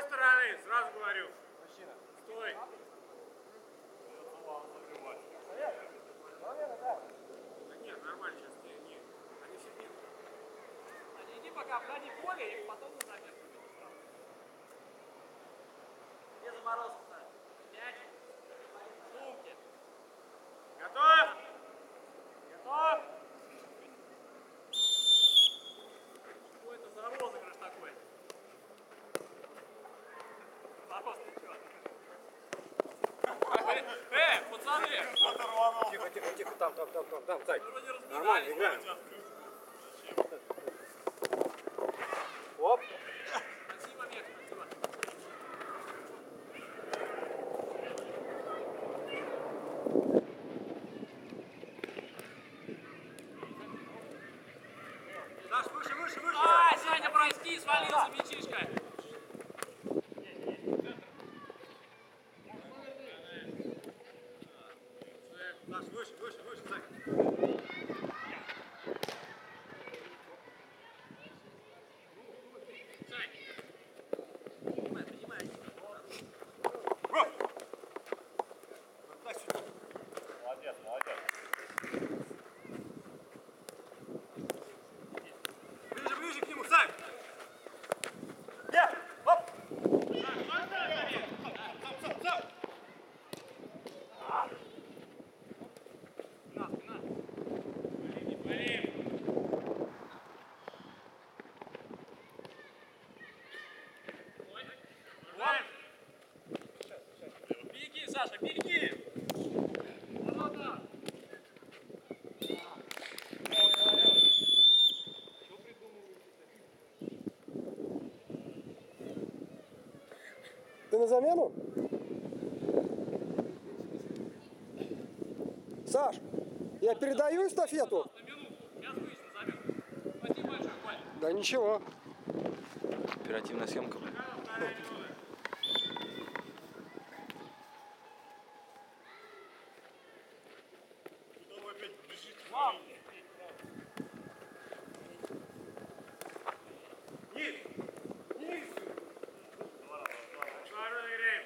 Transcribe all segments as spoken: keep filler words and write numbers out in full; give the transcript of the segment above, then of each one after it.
стороны, сразу говорю. Мужчина. Стой. Да нет, нормально сейчас. Нет, нет. Они все нет. Иди пока обходи поле и потом на заметку. Где заморозка-то? Мяч. Сумки. Готов? Готов? Что это за розыгрыш такой? Вопрос, ты чё? Э, пацаны! Тихо, тихо, тихо, там, там, там, там, там, Сань. Вроде разбежались. Нормально, играем. Оп. Спасибо, Мех, спасибо. Саш, выше, выше, выше. А, Сеня, прости, свалился мячишка. Саш, выше, выше, выше, Сань. Молодец, молодец. Ближе, ближе к нему, Сань! Я! Оп! Сам, сам, сам! На, на. Не болеем. Ой. Беги, Саша, беги! Да-да-да. Ты на замену? Саш, я передаю эстафету? На минутку. Сейчас выйдешь на заметку. Спасибо большое, Коля. Да ничего. Оперативная съемка. Вторая минута. Вау! Низ. Низ. Ладно, играем.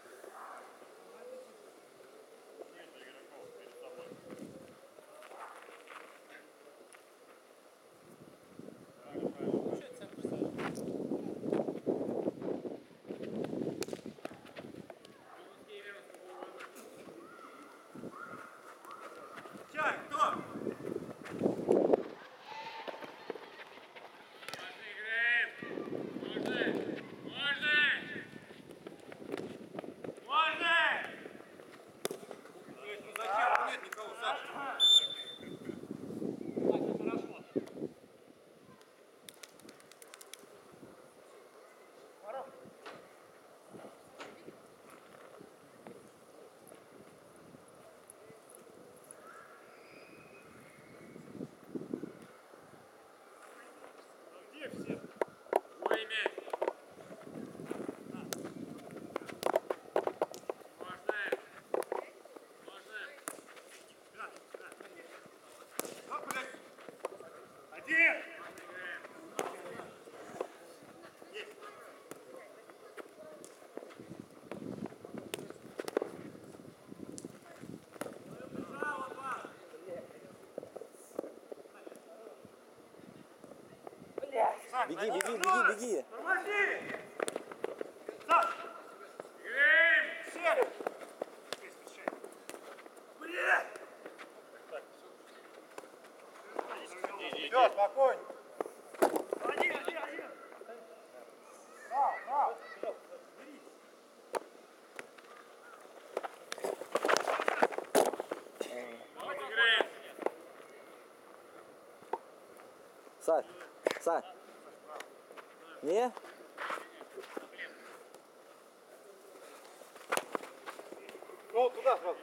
Чай, кто? Можно играем. Можно. Можно. Можно. Ну зачем? Нет никого, Саша. Так, ну хорошо. Где все? Ой, мяч. Можно. Можно. Ну, блядь. Один. Можно играем. Беги, беги, беги, беги. Тормози! Саш! Играем. Сели! Блядь! Все, спокойно. Один, один, один. На, на. Давайте играем. Сань, Сань. Не? Ну, туда сразу.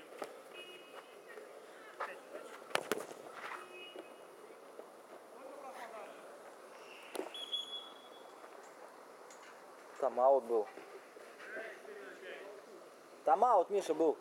Там аут был. Там аут, Миша, был.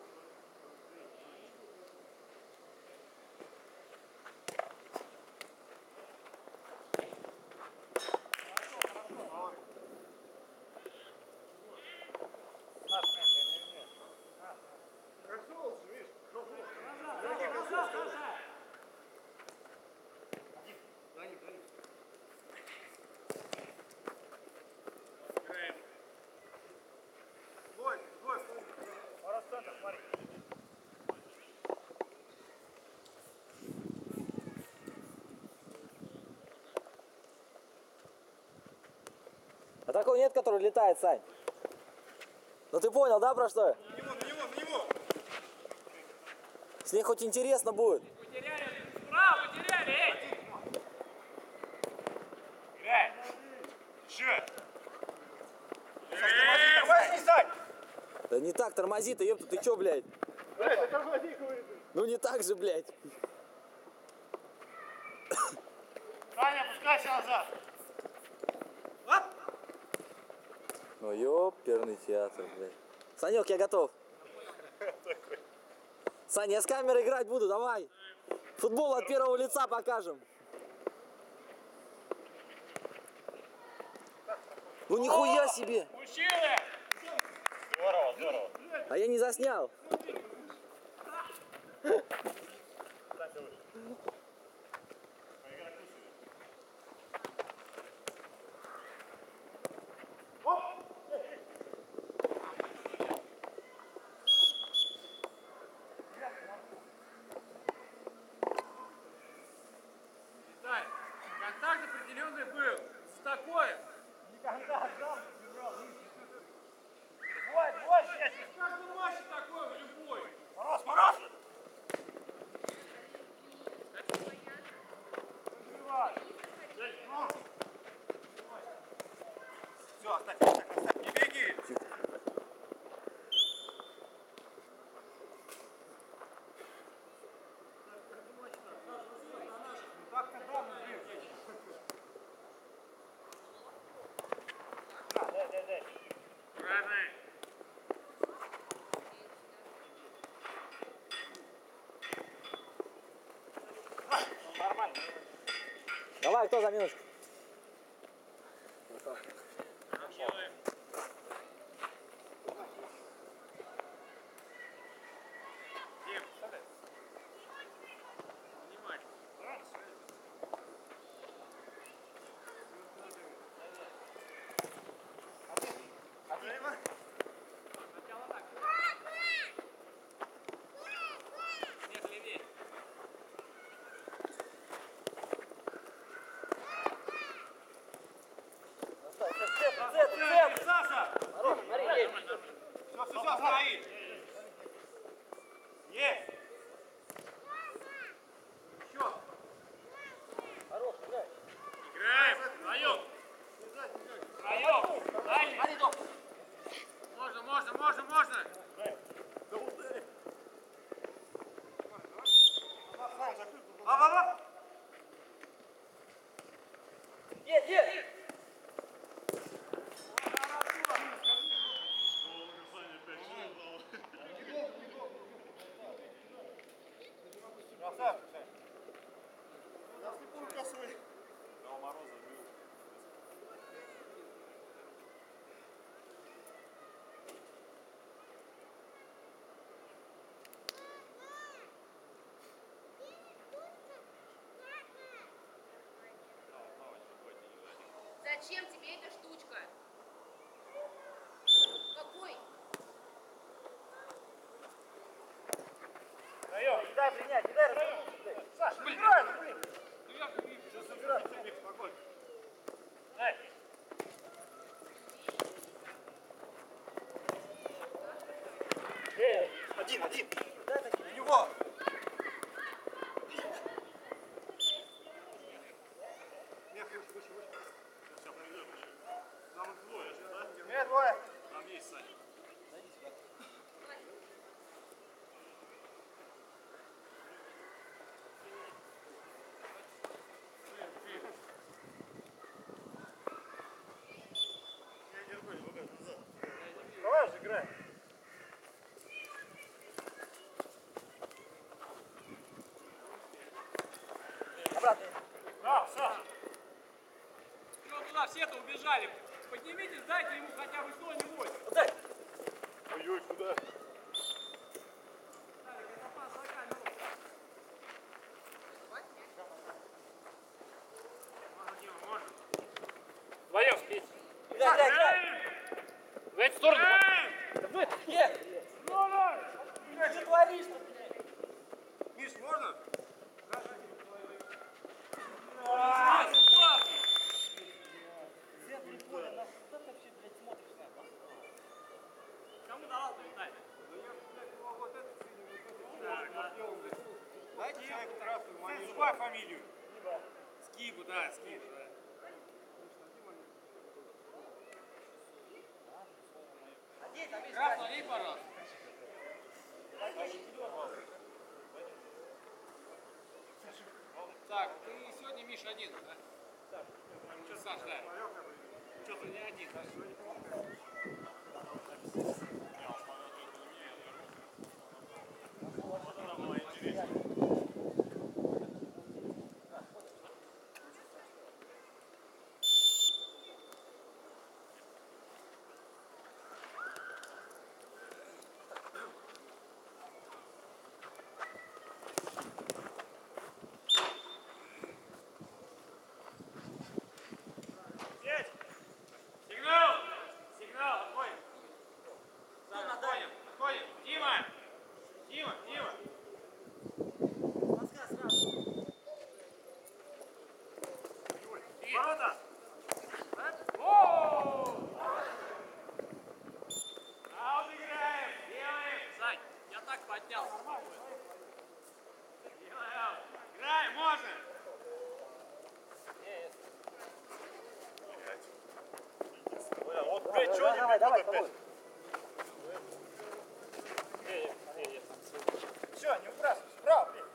нет, который летает, Сань? Ну ты понял, да, про что? На него, на него, на него! С ней хоть интересно будет. Потеряли, справа потеряли, эй! Играй! Еще! Давай, Сань! Да не так, тормози-то, ёпта, ты чё, блядь? Эй, тормози, говорит. Ну не так же, блядь. Саня, опускайся назад! Ну ёперный театр, блядь. Санек, я готов. Саня, я с камерой играть буду, давай. Футбол от первого лица покажем. Ну нихуя себе. Мужчины! Здорово, здорово. А я не заснял. Виталь, контакт определенный был. За такое. Давай, давай, сейчас! В каждом матче такое, в любой. Мороз, мороз! Все, оставь, оставь, оставь, не беги! Правильно. Давай, кто за минутку? Делаем. Дим, внимательно. Сначала так. Нет, левее. Саша! Все, все, все, стоит! Есть! Еще! Играем. Вдвоем. Вдвоем. Дальний. Можно, можно, можно, можно. А-а-а! Есть, есть. Красавчик, Сань. Я слепую косой. Дал мороза, бил. Зачем тебе эта штучка? Какой? Даем, не дай принять, не дай развернуться. Саша, ну играй, ну блин. Ну я же вижу. Сейчас собирай, Сергей, спокойно. Дай. Эй, один, один. Дай таки, на него. Нет, выше, выше, выше. Сейчас пройдем еще. Нам двое же, да? Нет, двое. Там есть Саня. Давай уже играй. Обратно. Да, Саша. Чего туда все-то убежали? Поднимитесь, дайте ему хотя бы что-нибудь. Дай. Ой-ой, куда? Можно, Дима, можно. Вдвоем, Петь. Играй, играй, играй. В эту сторону. Нет. Ты что творишь-то, блядь? Миш, можно? Здесь, упал. Центр поля, нас кто вообще давал, Виталий. Дайте человеку красную манишку. Забывай фамилию. Скибу, да, Скибу, да. Красный, лей, пожалуйста. Так, ты сегодня, Миш, один, да? Саш, да. Что-то не один. Сигнал! Сигнал, отходим. Отходим, отходим. Дима! Дима, Дима! Ворота! Аут играем, делаем. Сань, я так поднял. Делай аут. Играем, можно. Вот, блядь, что давай, давай, давай. Все, не выбрасывай, справа, блядь.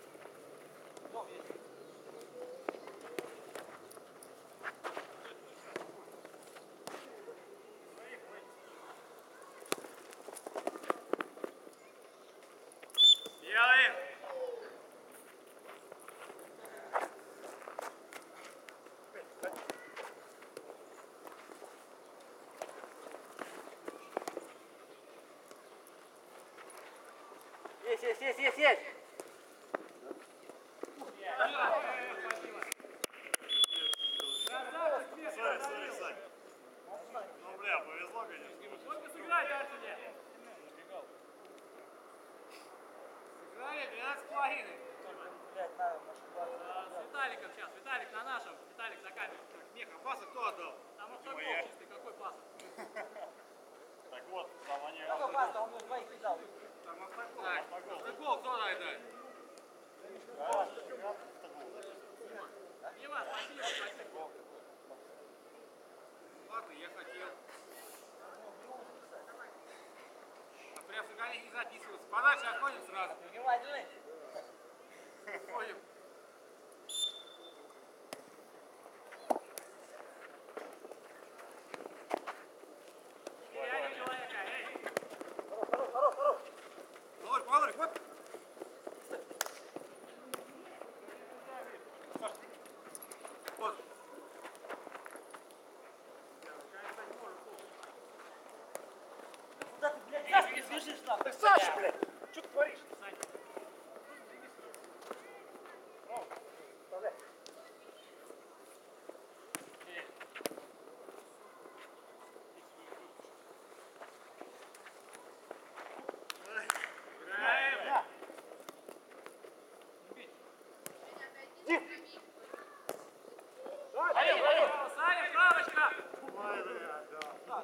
Делаем. Есть, есть, есть, есть, есть. Сори, сори, Сань. Ну, бля, повезло, конечно. Сколько сыграть дальше нет? Сыграли двенадцать с половиной. С Виталиком сейчас. Виталик на нашем. Виталик за камеру. Мех, а пасы кто отдал? Там автогол чистый. Какой пас? Так вот, там они... Какой пас, он двоих кидал. Там автогол. Так, автогол кто дай дать? Дима, спасибо, спасибо. Ладно, я хотел. А прям в Сагале не записываться. Подальше отходим сразу. Внимательный. Ходим. Теряли человека, эй. Хорош, хорош, хорош. Володь, Володь, вот. Вот. Куда ты, блядь, Сашка, не бежишь нахуй? Саша, блядь, что ты творишь? О, вставляй. Играем. Саня, правочка. Ой, блядь, да.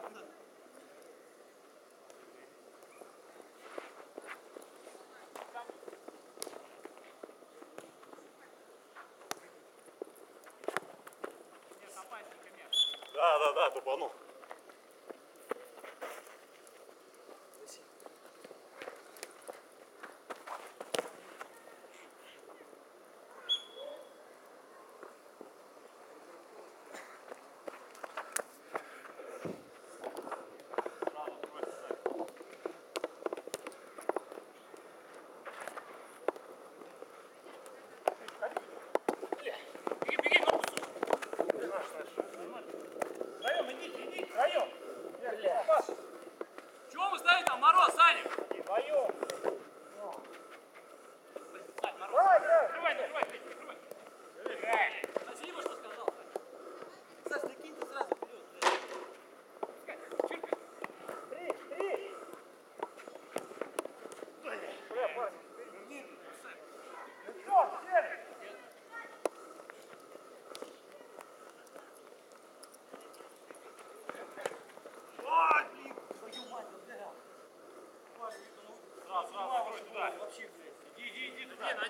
Нет, опасненько мяч. Да, да, да, тупанул. Беги, беги, ну. Наш, наш. Вдвоем идите, идите.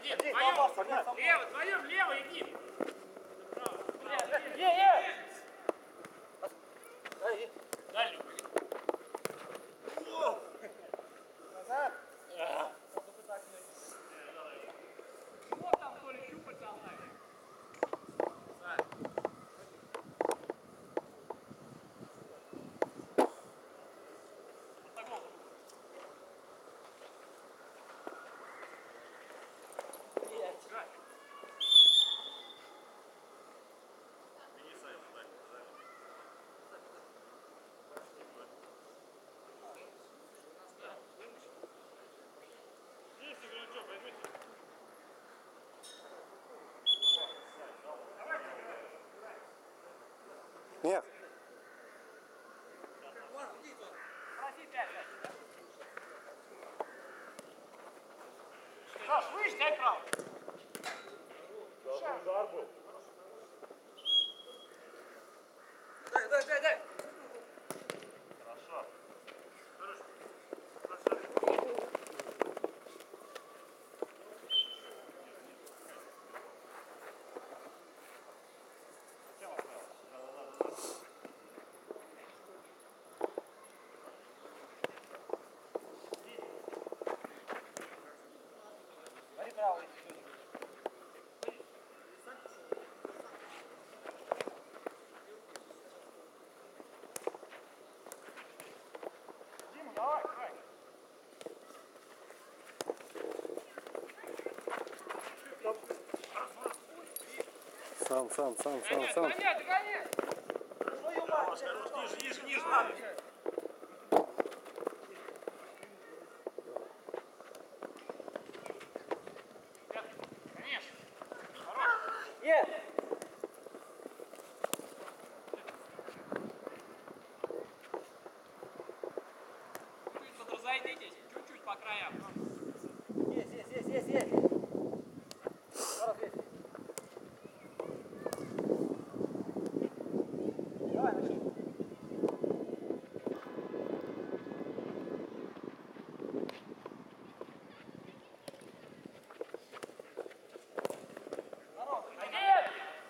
Иди, Иди, вдвоем. Колбас, Согнать, Согнать. Лево, вдвоем, лево иди. Е, е! Дай, Дальнюю. назад. Вот там, то ли щупальца оставили. Нет. Проси пять, пять. Саш, выше, дай право. Удар был. Дай, дай, дай, дай. Хорошо. Хорошо. Бери право. Дима, давай, давай. Сам, сам, сам, сам, Гоняй, сам. догоняй, догоняй. Ниже, ниже, ниже, надо. Конечно. Е! Чуть подразойдитесь, чуть-чуть по краям. Есть, есть, есть, есть, есть. Зараз есть. Давай, начни. Здорово, Один!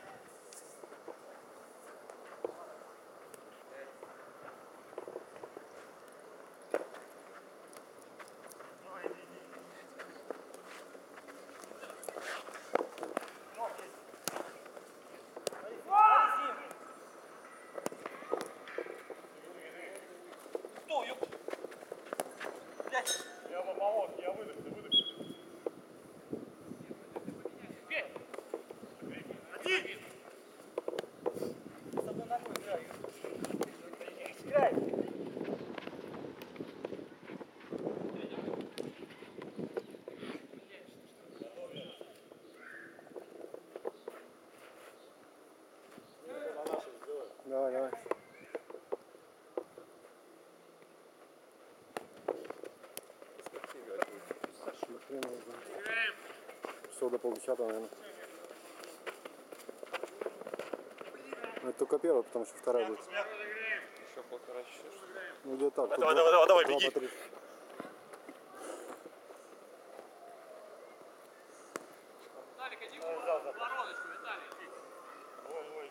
Кто, ёп? Блядь. Я в оболот, я выдохну, выдохну. Один! С одной ногой играю. Играй. Давай, давай. Играем. Часов до полдесятого, наверное. Ну, это только первая, потому что вторая будет. Играем. Еще полтора часа. Ну, где так. тут Давай, два- давай, давай, два беги. по три. Виталик, иди в вороночку, Виталий. Ой, ой.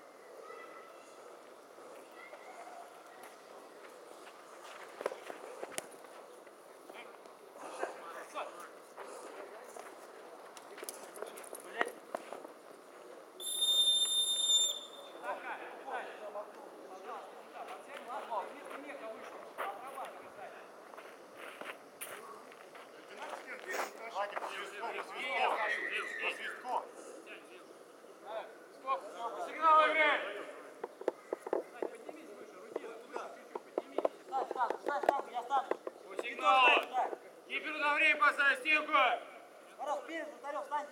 Такая, Виталий. Пожалуйста, сюда, под всем глазом. Вместо меха вышел. Отрабатывай, Виталий. Владик, по свистку, по свистку. По свистку. Стоп, стоп. Сигнал играем. Сань, поднимись выше, Рутина, выше чуть-чуть, поднимись. Встань, встань, встань, встань, я встану. По сигналу. Встань. Киперу на время поставь стенку. Мороз, вперед, вратарев, встань.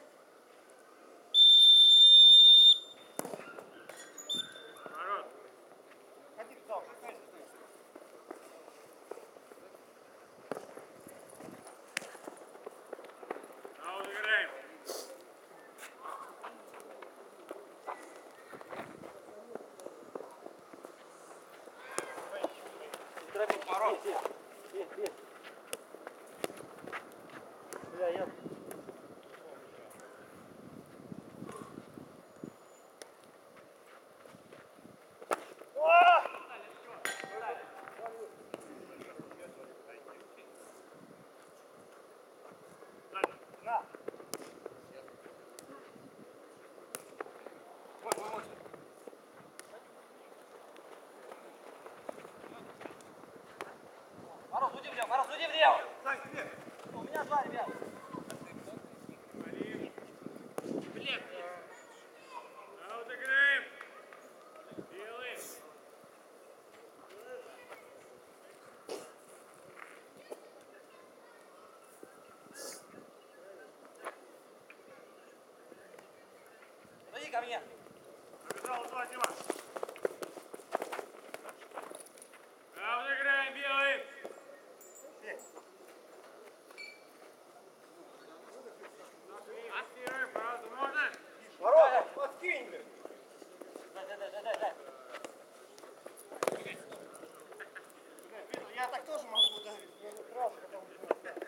Народ. Ходи туда уже, останься, останься. А вот играем. Торопись, Мороз. Есть, есть. Бля, я... Суди влево. Сань, вверх. У меня два, ребят. Блин. А вот играем. Белый. Подойди ко мне. Побежал, два, Дима. А вот играем, белый. Отстирай, пожалуйста, можно? Ворот, подкинь, блин. Дай, дай, дай, дай, дай, дай. Я так тоже могу ударить. Я не сразу, когда он будет.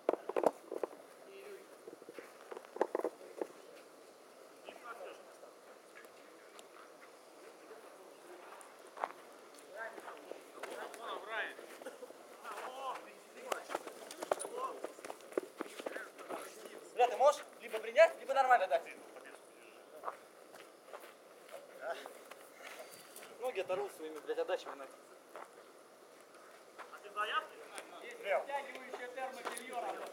Бля, ты можешь либо принять, либо нормально дать. Ноги оторвут своими, блядь, отдачами нахуй. А ты заявки? Лев. Втягивающая термобелье работает.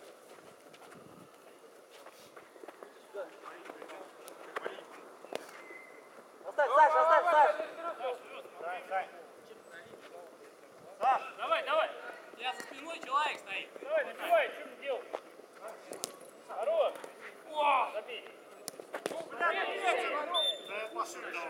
Оставь, Саша, оставь, Саша. Сань, Сань. Саш, Давай, давай. Я за спиной, человек стоит. давай, давай, что ты делаешь? Хорош. О! Забей. Да я пашу давал.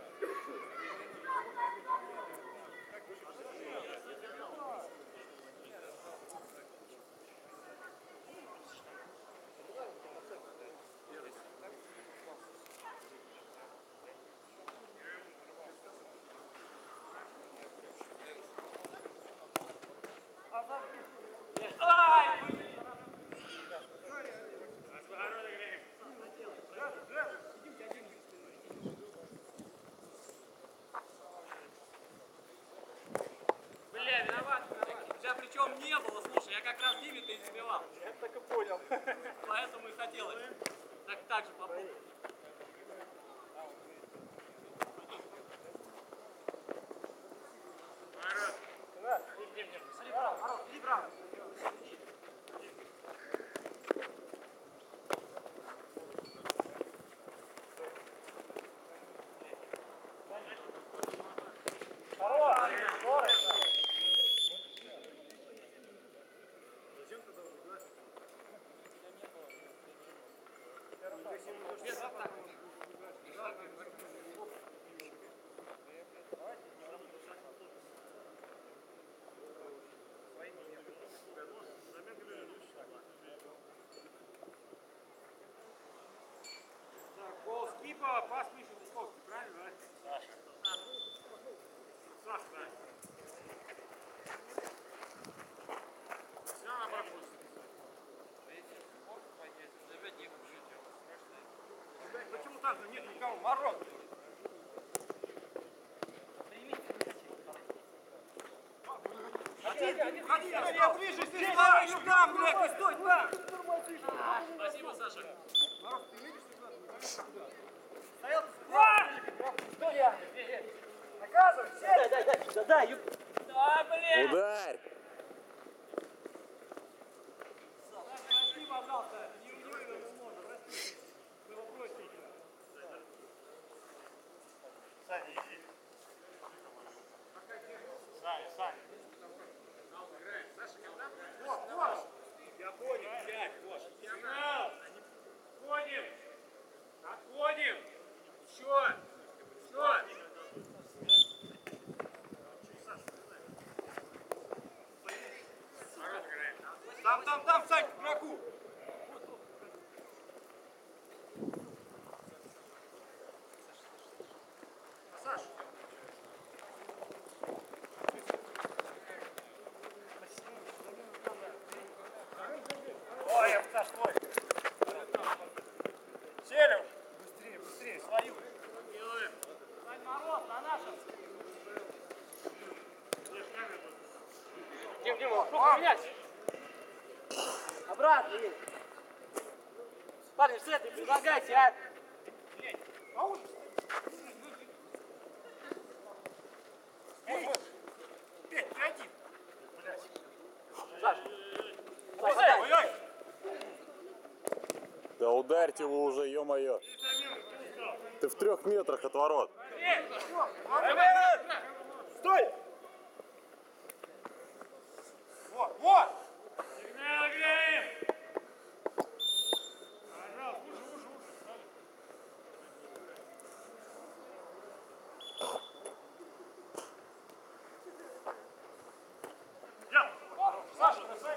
Ай! Бля, виноват, виноват. Тебя причем не было, слушай, я как раз Диме ты не сбивал. Я так и понял. Поэтому и хотелось. Так, так же попробуй. Смотри право, Мороз, иди право. Хорош, скорость. Без атак. Так, гол скипа, пас Миши Дусковский, правильно, да? Саша. Саша, да. Все на баку. Почему так же нет никого? Мороз. Ходи, ходи, я ближе, здесь стоишь там, блядь, не стой там. Спасибо, Саша. Мороз, ты видишь, что стоял? Что я? Наказывай, Дай, дай, дай, да, дай, юб. Да, блин. Ударь! Прости, пожалуйста, не удивили можно, прости. Мы вопросики. Саня, иди. Саня, Саня. Вот, вот. Я понял, пять, вот. Сигнал. Отходим. Отходим. Еще. Еще. Там, там, там, Сань, к игроку. Саш. Ой, Саш, твой. Селим. Быстрее, быстрее, свою. Делаем. Сань, Мороз, на нашем. Дим, Дима, руку менять. Обратно едь. Парни, с этой предлагайте, а? Аут. Петь, ты один. Блядь. Саш, ударьте его уже, ё-моё. Ты в трех метрах от ворот. Стой! Вот, вот! Сигнал играем! Я! Саша, бросай!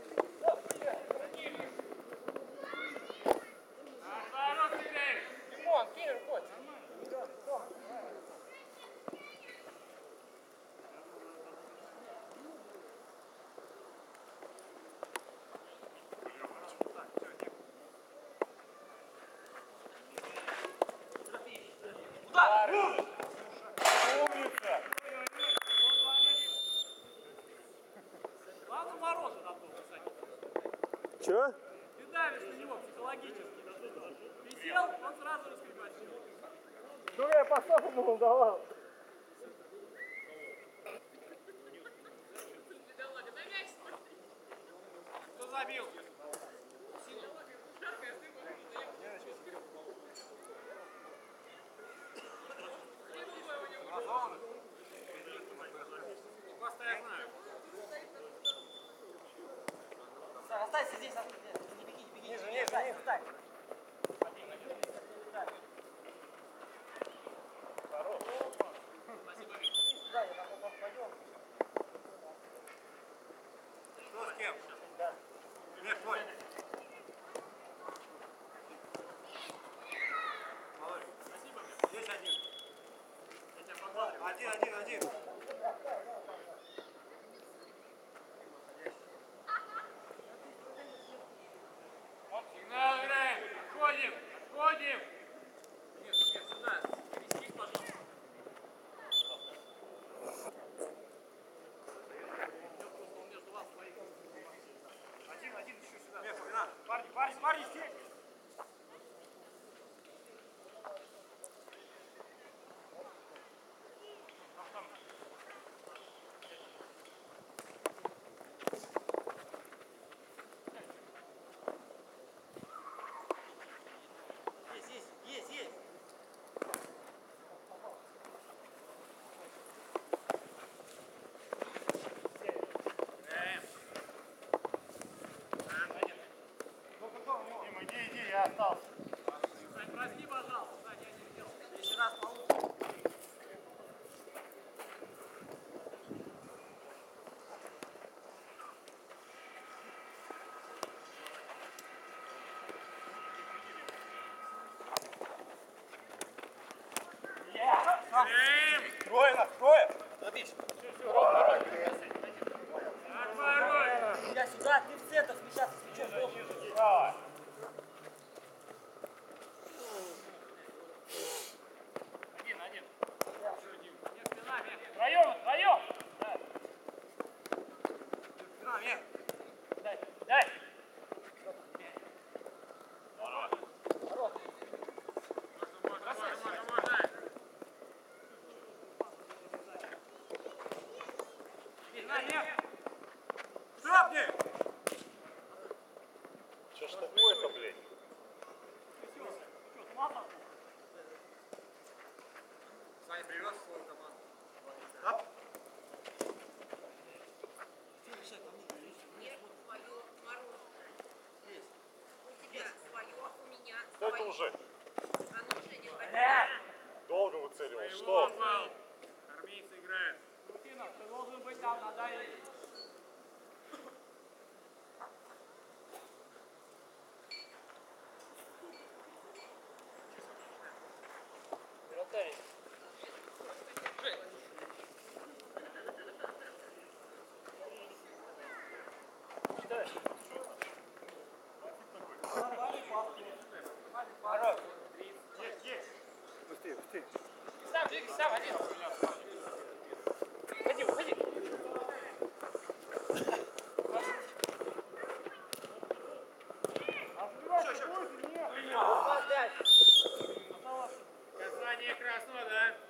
Наоборот играем! Димон, кинь рукой. Умница! Ладно, ворота надо было, кстати. Чё? Ты давишь на него психологически. Ты сел, он сразу раскрепощил. Ну я по-особому давал. Кто забил? Коста я знаю. Останься здесь, не беги, не беги. Ниже, ниже, ниже. Встань. Сюда, я потом пойдем. Что с кем? Да. Мех твой. Малыш, спасибо мне. Здесь один. Я тебя подбадриваю. Один, один, один. Сигнал играем! Отходим! Отходим! Нет, нет, сюда. Пересись, пожалуйста. Он между вас двоих. Один, один, еще сюда. Мех, вина. Парни, парни, парни, здесь. Есть, есть, есть, есть. Играем. Дима, иди, иди, я остался. Сань, прости, пожалуйста. Сань, я не видел. Следующий раз получится. Играем! Трое, на, трое. Отлично. Отворот! Я сюда, ты в центр смещаться с мячом должен. Право. Один, один. Нет, спина, мех. Втроем, втроем. Спина, мех. Дай, дай. Можно, можно, можно. Спина, мех. Шапни. Что ж такое-то, блядь? Саня привез свою команду. Ап. Нет, свое мороженое. У тебя свое, у меня Что это свое. уже? А ну, Женя, возьми. Долго выцеливал. Своего Что? попал. Армейцы играют. Лукинов, ты должен быть там на дальней. Есть, есть. Быстрее, быстрее. Сам, двигайся, сам, один. Уходи, уходи. Касание красного, да?